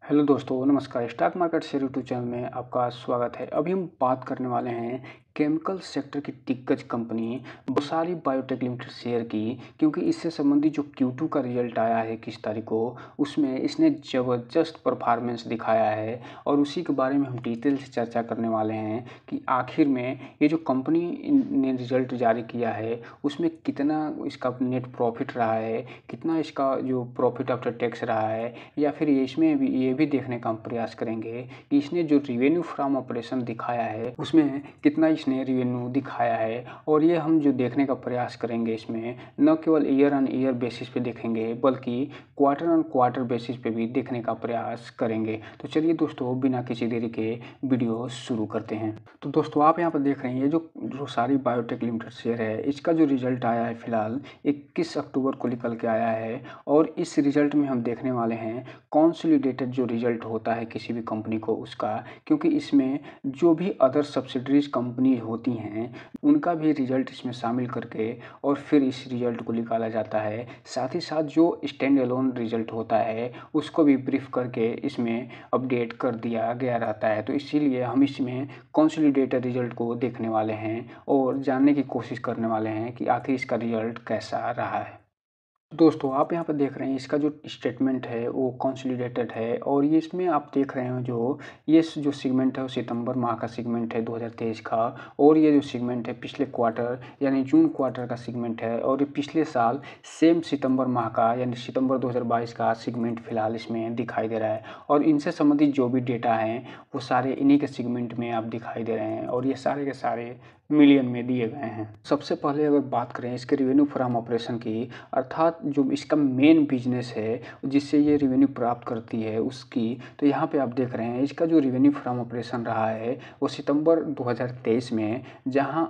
Hello दोस्तों, नमस्कार। Stock market share YouTube channel में आपका स्वागत है। अभी हम बात करने वाले हैं केमिकल सेक्टर की दिग्गज कंपनी बोसारी बायोटेक लिमिटेड शेयर की, क्योंकि इससे संबंधित जो Q2 का रिजल्ट आया है 21 तारीख को, उसमें इसने ज़बरदस्त परफॉर्मेंस दिखाया है और उसी के बारे में हम डिटेल से चर्चा करने वाले हैं कि आखिर में ये जो कंपनी ने रिजल्ट जारी किया है उसमें कितना इसका नेट प्रॉफिट रहा है, कितना इसका जो प्रॉफिट आफ्टर टैक्स रहा है, या फिर इसमें भी ये भी देखने का हम प्रयास करेंगे कि इसने जो रिवेन्यू फ्रॉम ऑपरेशन दिखाया है उसमें कितना इसने रिवेन्यू दिखाया है। और ये हम जो देखने का प्रयास करेंगे इसमें न केवल ईयर ऑन ईयर बेसिस पे देखेंगे बल्कि क्वार्टर ऑन क्वार्टर बेसिस पे भी देखने का प्रयास करेंगे। तो चलिए दोस्तों, बिना किसी देरी के वीडियो शुरू करते हैं। तो दोस्तों, आप यहाँ पर देख रहे हैं ये जो बोसारी बायोटेक लिमिटेड शेयर है, इसका जो रिजल्ट आया है फिलहाल 21 अक्टूबर को निकल के आया है। और इस रिजल्ट में हम देखने वाले हैं कंसोलिडेटेड जो रिजल्ट होता है किसी भी कंपनी को उसका, क्योंकि इसमें जो भी अदर सब्सिडरीज कंपनी होती हैं उनका भी रिजल्ट इसमें शामिल करके और फिर इस रिजल्ट को निकाला जाता है। साथ ही साथ जो स्टैंड अलोन रिजल्ट होता है उसको भी ब्रीफ करके इसमें अपडेट कर दिया गया रहता है। तो इसीलिए हम इसमें कंसोलिडेटेड रिजल्ट को देखने वाले हैं और जानने की कोशिश करने वाले हैं कि आखिर इसका रिजल्ट कैसा रहा है। दोस्तों, आप यहाँ पर देख रहे हैं इसका जो स्टेटमेंट है वो कंसोलिडेटेड है और ये इसमें आप देख रहे हो ये जो सेगमेंट है वो सितंबर माह का सेगमेंट है 2023 का। और ये जो सेगमेंट है पिछले क्वार्टर यानी जून क्वार्टर का सेगमेंट है और ये पिछले साल सेम सितंबर माह का यानी सितंबर 2022 का सेगमेंट फिलहाल इसमें दिखाई दे रहा है। और इनसे संबंधित जो भी डेटा हैं वो सारे इन्हीं के सेगमेंट में आप दिखाई दे रहे हैं और ये सारे के सारे मिलियन में दिए गए हैं। सबसे पहले अगर बात करें इसके रेवेन्यू फ्रॉम ऑपरेशन की, अर्थात जो इसका मेन बिजनेस है जिससे ये रेवेन्यू प्राप्त करती है उसकी, तो यहाँ पे आप देख रहे हैं इसका जो रेवेन्यू फ्रॉम ऑपरेशन रहा है वो सितंबर 2023 में जहाँ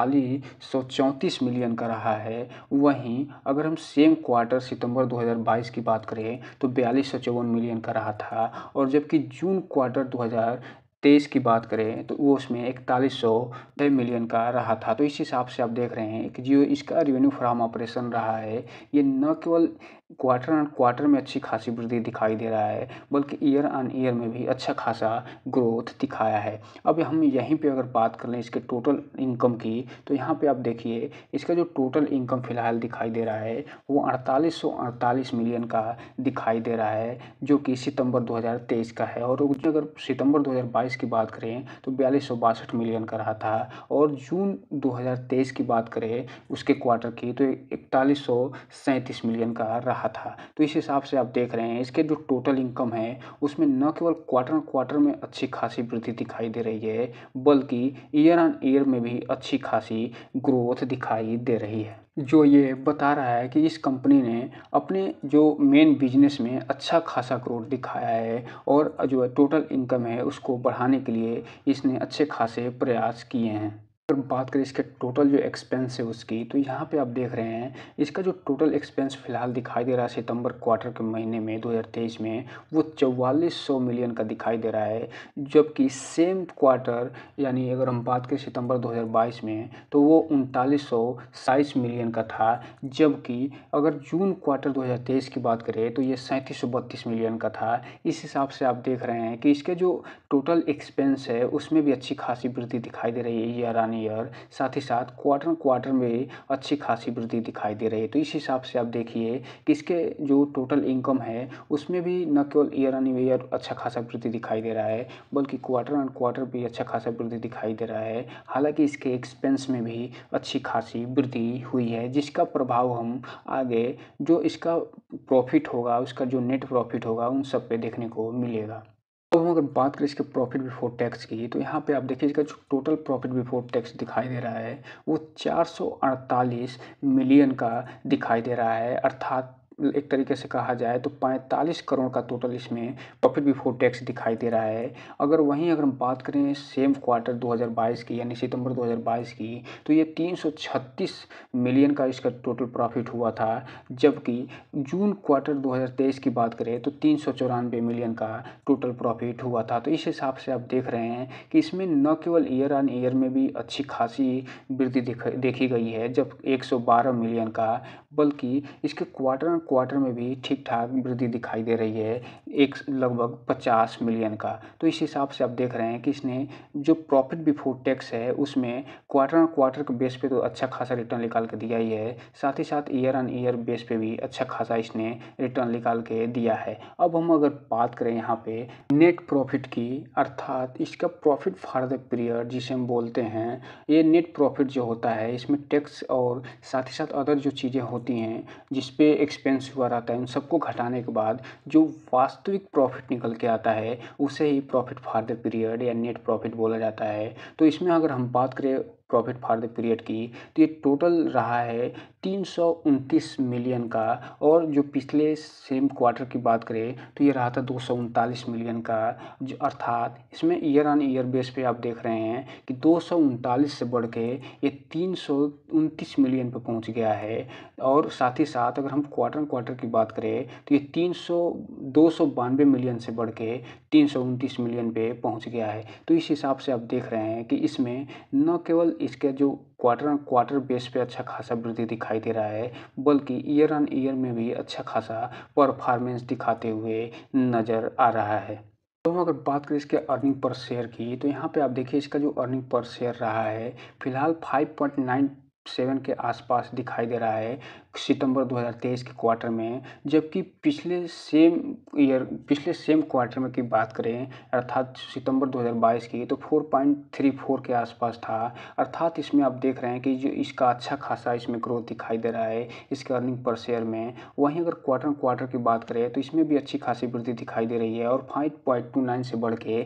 4834 मिलियन का रहा है, वहीं अगर हम सेम क्वार्टर सितंबर 2022 की बात करें तो 4254 मिलियन का रहा था। और जबकि जून क्वार्टर 2023 की बात करें तो वो उसमें 4100 मिलियन का रहा था। तो इस हिसाब से आप देख रहे हैं कि जो इसका रेवेन्यू फ्रॉम ऑपरेशन रहा है ये न केवल क्वार्टर ऑन क्वार्टर में अच्छी खासी वृद्धि दिखाई दे रहा है बल्कि ईयर ऑन ईयर में भी अच्छा खासा ग्रोथ दिखाया है। अब हम यहीं पे अगर बात कर लें इसके टोटल इनकम की, तो यहाँ पे आप देखिए इसका जो टोटल इनकम फिलहाल दिखाई दे रहा है वो 4848 मिलियन का दिखाई दे रहा है, जो कि सितंबर 2023 का है। और अगर सितंबर 2022 की बात करें तो 4262 मिलियन का रहा था। और जून 2023 की बात करें उसके क्वार्टर की तो 4137 मिलियन का रहा था। तो इस हिसाब से आप देख रहे हैं इसके जो टोटल इनकम है उसमें न केवल क्वार्टर क्वार्टर में अच्छी खासी वृद्धि दिखाई दे रही है बल्कि ईयर ऑन ईयर में भी अच्छी खासी ग्रोथ दिखाई दे रही है, जो ये बता रहा है कि इस कंपनी ने अपने जो मेन बिजनेस में अच्छा खासा ग्रोथ दिखाया है और जो टोटल इनकम है उसको बढ़ाने के लिए इसने अच्छे खासे प्रयास किए हैं। अगर बात करें इसके टोटल जो एक्सपेंस है उसकी, तो यहाँ पे आप देख रहे हैं इसका जो टोटल एक्सपेंस फिलहाल दिखाई दे रहा है सितंबर क्वार्टर के महीने में 2023 में वो 4400 मिलियन का दिखाई दे रहा है। जबकि सेम क्वार्टर यानी अगर हम बात करें सितंबर 2022 में तो वो 3927 मिलियन का था। जबकि अगर जून क्वार्टर 2023 की बात करें तो ये 3732 मिलियन का था। इस हिसाब से आप देख रहे हैं कि इसके जो टोटल एक्सपेंस है उसमें भी अच्छी खासी वृद्धि दिखाई दे रही है ईयर ऑन ईयर, साथ ही साथ क्वार्टर क्वार्टर में भी अच्छी खासी वृद्धि दिखाई दे रही है। तो इस हिसाब से आप देखिए कि इसके जो टोटल इनकम है उसमें भी न केवल ईयर ऑन ईयर अच्छा खासा वृद्धि दिखाई दे रहा है बल्कि क्वार्टर ऑन क्वार्टर भी अच्छा खासा वृद्धि दिखाई दे रहा है। हालांकि इसके एक्सपेंस में भी अच्छी खासी वृद्धि हुई है, जिसका प्रभाव हम आगे जो इसका प्रॉफिट होगा, उसका जो नेट प्रॉफिट होगा, उन सब पे देखने को मिलेगा। अब हम अगर बात करें इसके प्रॉफिट बिफोर टैक्स की, तो यहाँ पे आप देखिए इसका जो टोटल प्रॉफिट बिफोर टैक्स दिखाई दे रहा है वो 448 मिलियन का दिखाई दे रहा है। अर्थात एक तरीके से कहा जाए तो 45 करोड़ का टोटल इसमें प्रॉफिट बिफोर टैक्स दिखाई दे रहा है। अगर हम बात करें सेम क्वार्टर 2022 की यानी सितंबर 2022 की, तो ये 336 मिलियन का इसका टोटल प्रॉफिट हुआ था। जबकि जून क्वार्टर 2023 की बात करें तो 394 मिलियन का टोटल प्रॉफिट हुआ था। तो इस हिसाब से आप देख रहे हैं कि इसमें न केवल ईयर ऑन ईयर में भी अच्छी खासी वृद्धि देखी गई है जब 112 मिलियन का, बल्कि इसके क्वार्टर ऑन क्वार्टर में भी ठीक ठाक वृद्धि दिखाई दे रही है, एक लगभग 50 मिलियन का। तो इस हिसाब से आप देख रहे हैं कि इसने जो प्रॉफिट बिफोर टैक्स है उसमें क्वार्टर ऑन क्वार्टर के बेस पे तो अच्छा खासा रिटर्न निकाल के दिया ही है, साथ ही साथ ईयर ऑन ईयर बेस पे भी अच्छा खासा इसने रिटर्न निकाल के दिया है। अब हम अगर बात करें यहाँ पे नेट प्रॉफिट की, अर्थात इसका प्रॉफिट फॉर द पीरियड जिसे हम बोलते हैं, ये नेट प्रॉफिट जो होता है इसमें टैक्स और साथ ही साथ अदर जो चीज़ें होती हैं जिस पे एक्सपेंस हुआ रहता है उन सबको घटाने के बाद जो वास्तविक प्रॉफिट निकल के आता है उसे ही प्रॉफिट फॉर द पीरियड या नेट प्रॉफिट बोला जाता है। तो इसमें अगर हम बात करें प्रॉफिट फॉर द पीरियड की, तो ये टोटल रहा है 329 मिलियन का, और जो पिछले सेम क्वार्टर की बात करें तो ये रहा था 239 मिलियन का, जो अर्थात इसमें ईयर ऑन ईयर बेस पे आप देख रहे हैं कि 239 से बढ़ के ये 329 मिलियन पे पहुंच गया है। और साथ ही साथ अगर हम क्वार्टर की बात करें तो ये 292 मिलियन से बढ़ के 329 मिलियन पे पहुंच गया है। तो इस हिसाब से आप देख रहे हैं कि इसमें न केवल इसके जो क्वार्टर ऑन क्वार्टर बेस पे अच्छा खासा वृद्धि दिखाई दे रहा है, बल्कि ईयर ऑन ईयर में भी अच्छा खासा परफॉर्मेंस दिखाते हुए नज़र आ रहा है। तो हम अगर बात करें इसके अर्निंग पर शेयर की, तो यहाँ पे आप देखिए इसका जो अर्निंग पर शेयर रहा है फिलहाल 5.97 के आसपास दिखाई दे रहा है सितंबर 2023 के क्वार्टर में, जबकि पिछले सेम क्वार्टर में की बात करें अर्थात सितंबर 2022 की, तो 4.34 के आसपास था। अर्थात इसमें आप देख रहे हैं कि जो इसका अच्छा खासा इसमें ग्रोथ दिखाई दे रहा है इसके अर्निंग पर शेयर में। वहीं अगर क्वार्टर की बात करें तो इसमें भी अच्छी खासी वृद्धि दिखाई दे रही है और 5.29 से बढ़ के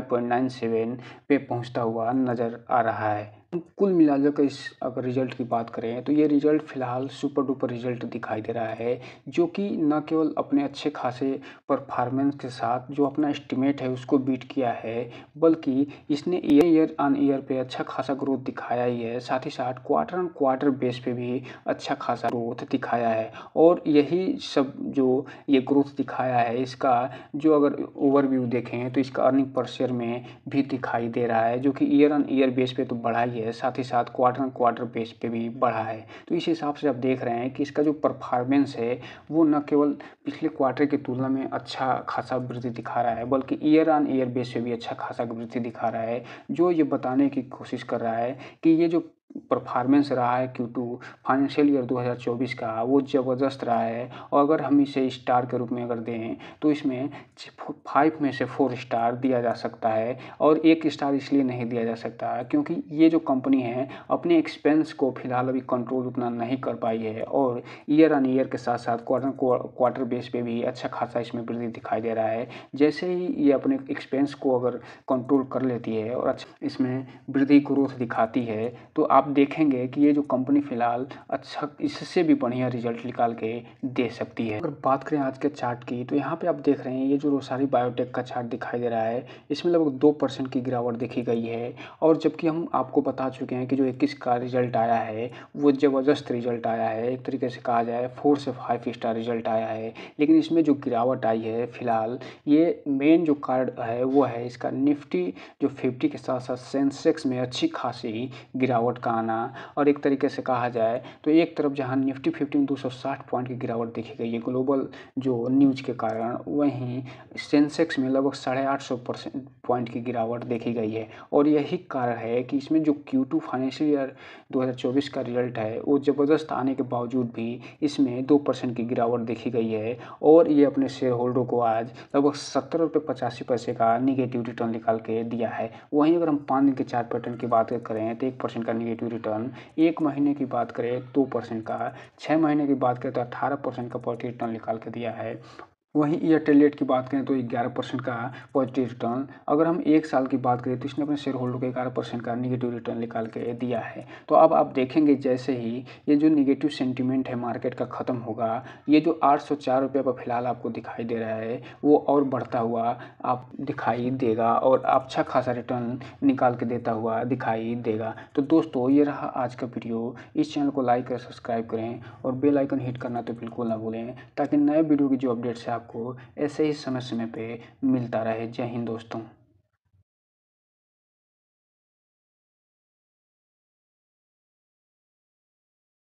5.97 पे पहुंचता हुआ नज़र आ रहा है। कुल मिलाकर के इस अगर रिजल्ट की बात करें तो ये रिजल्ट फिलहाल सुपर डुपर रिजल्ट दिखाई दे रहा है, जो कि न केवल अपने अच्छे खासे परफॉर्मेंस के साथ जो अपना एस्टिमेट है उसको बीट किया है, बल्कि इसने ईयर ऑन ईयर पे अच्छा खासा ग्रोथ दिखाया ही है, साथ ही साथ क्वार्टर ऑन क्वार्टर बेस पे भी अच्छा खासा ग्रोथ दिखाया है। और यही सब जो ये ग्रोथ दिखाया है इसका जो अगर ओवरव्यू देखें तो इसका अर्निंग पर शेयर में भी दिखाई दे रहा है, जो कि ईयर ऑन ईयर बेस पे तो बढ़ा ही है, साथ ही साथ क्वार्टर ऑन क्वार्टर बेस पे भी बढ़ा है। तो इस हिसाब से आप देख रहे हैं कि इसका जो परफॉर्मेंस है वो न केवल पिछले क्वार्टर की तुलना में अच्छा खासा वृद्धि दिखा रहा है, बल्कि ईयर ऑन ईयर बेस पे भी अच्छा खासा वृद्धि दिखा रहा है, जो ये बताने की कोशिश कर रहा है कि ये जो परफॉर्मेंस रहा है Q2 फाइनेंशियल ईयर 2024 का वो ज़बरदस्त रहा है। और अगर हम इसे स्टार के रूप में अगर दें तो इसमें 5 में से 4 स्टार दिया जा सकता है, और 1 स्टार इसलिए नहीं दिया जा सकता क्योंकि ये जो कंपनी है अपने एक्सपेंस को फिलहाल अभी कंट्रोल उतना नहीं कर पाई है, और ईयर ऑन ईयर के साथ साथ क्वार्टर बेस पे भी अच्छा खासा इसमें वृद्धि दिखाई दे रहा है। जैसे ही ये अपने एक्सपेंस को अगर कंट्रोल कर लेती है और अच्छा इसमें वृद्धि ग्रोथ दिखाती है तो आप देखेंगे कि ये जो कंपनी फिलहाल अच्छा इससे भी बढ़िया रिजल्ट निकाल के दे सकती है। अगर बात करें आज के चार्ट की, तो यहाँ पे आप देख रहे हैं ये जो रोसारी बायोटेक का चार्ट दिखाई दे रहा है इसमें लगभग 2% की गिरावट देखी गई है, और जबकि हम आपको बता चुके हैं कि जो 21 का रिजल्ट आया है वो ज़बरदस्त रिजल्ट आया है, एक तरीके से कहा जाए 4 से 5 स्टार रिजल्ट आया है। लेकिन इसमें जो गिरावट आई है फिलहाल ये मेन जो कारण है वो है इसका निफ्टी जो 50 के साथ साथ सेंसेक्स में अच्छी खासी गिरावट का आना, और एक तरीके से कहा जाए तो एक तरफ जहां निफ्टी 50 में 260 पॉइंट की गिरावट देखी गई है ग्लोबल जो न्यूज़ के कारण, वहीं सेंसेक्स में लगभग 850 पॉइंट की गिरावट देखी गई है। और यही कारण है कि इसमें जो Q2 फाइनेंशियल ईयर 2024 का रिजल्ट है वो ज़बरदस्त आने के बावजूद भी इसमें 2% की गिरावट देखी गई है, और ये अपने शेयर होल्डर को आज लगभग 17 रुपये 85 पैसे का निगेटिव रिटर्न निकाल के दिया है। वहीं अगर हम 5 दिन के चार्ट पैटर्न की बात करें तो 1% का निगेटिव रिटर्न, 1 महीने की बात करें 2% का, 6 महीने की बात करें तो 18% का पॉजिटिव रिटर्न निकाल के दिया है। वहीं एयरटेल रेट की बात करें तो 11% का पॉजिटिव रिटर्न, अगर हम 1 साल की बात करें तो इसने अपने शेयर होल्डर को 11% का निगेटिव रिटर्न निकाल के दिया है। तो अब आप देखेंगे जैसे ही ये जो निगेटिव सेंटीमेंट है मार्केट का ख़त्म होगा, ये जो 804 रुपये पर फिलहाल आपको दिखाई दे रहा है वो और बढ़ता हुआ आप दिखाई देगा, और अच्छा खासा रिटर्न निकाल के देता हुआ दिखाई देगा। तो दोस्तों ये रहा आज का वीडियो, इस चैनल को लाइक और सब्सक्राइब करें और बेल आइकन हिट करना तो बिल्कुल ना भूलें, ताकि नए वीडियो की जो अपडेट्स है आपको ऐसे ही समय समय पे मिलता रहे। जय हिंद दोस्तों।